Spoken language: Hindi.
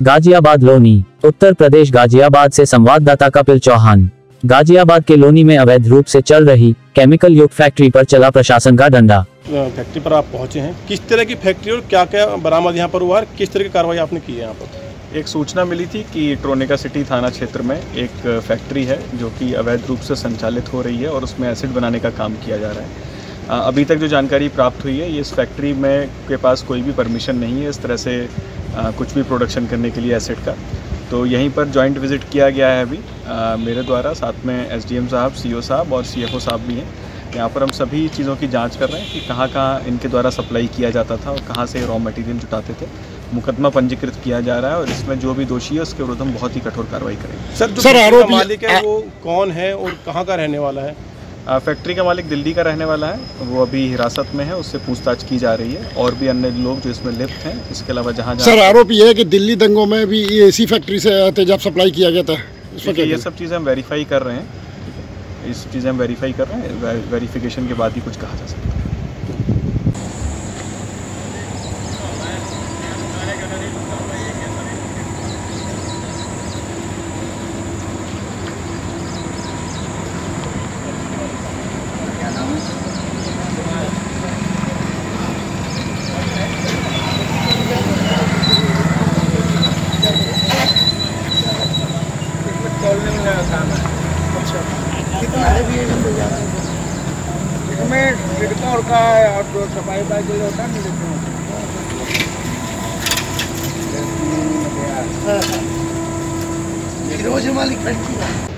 गाजियाबाद लोनी, उत्तर प्रदेश। गाजियाबाद से संवाददाता कपिल चौहान। गाजियाबाद के लोनी में अवैध रूप से चल रही केमिकल युक्त फैक्ट्री पर चला प्रशासन का डंडा। फैक्ट्री पर आप पहुंचे हैं, किस तरह की फैक्ट्री और क्या क्या बरामद यहाँ पर हुआ है, किस तरह की कार्रवाई आपने की है यहाँ पर? एक सूचना मिली थी कि ट्रोनेका सिटी थाना क्षेत्र में एक फैक्ट्री है जो कि अवैध रूप से संचालित हो रही है और उसमें एसिड बनाने का काम किया जा रहा है। अभी तक जो जानकारी प्राप्त हुई है, ये इस फैक्ट्री में के पास कोई भी परमिशन नहीं है इस तरह से कुछ भी प्रोडक्शन करने के लिए एसिड का। तो यहीं पर जॉइंट विज़िट किया गया है अभी मेरे द्वारा, साथ में एसडीएम साहब, सीओ साहब और सीएफओ साहब भी हैं। यहाँ पर हम सभी चीज़ों की जांच कर रहे हैं कि कहाँ कहाँ इनके द्वारा सप्लाई किया जाता था और कहाँ से रॉ मटेरियल जुटाते थे। मुकदमा पंजीकृत किया जा रहा है और इसमें जो भी दोषी है उसके विरुद्ध हम बहुत ही कठोर कार्रवाई करेंगे। सर, जो फैक्ट्री का मालिक है वो कौन है और कहाँ का रहने वाला है? फैक्ट्री का मालिक दिल्ली का रहने वाला है, वो अभी हिरासत में है, उससे पूछताछ की जा रही है। और भी अन्य लोग जो इसमें लिप्त हैं, इसके अलावा जहाँ सर आरोप ये है कि दिल्ली दंगों में भी इसी फैक्ट्री से तेजाब सप्लाई किया गया था। ये सब चीज़ें हम वेरीफाई कर रहे हैं, इस चीज़ें हम वेरीफाई कर रहे हैं, वेरिफिकेशन के बाद ही कुछ कहा जा सकता है। इसमें छिड़काव और का और जो सफाई का जो होता है ना, रोज मालिक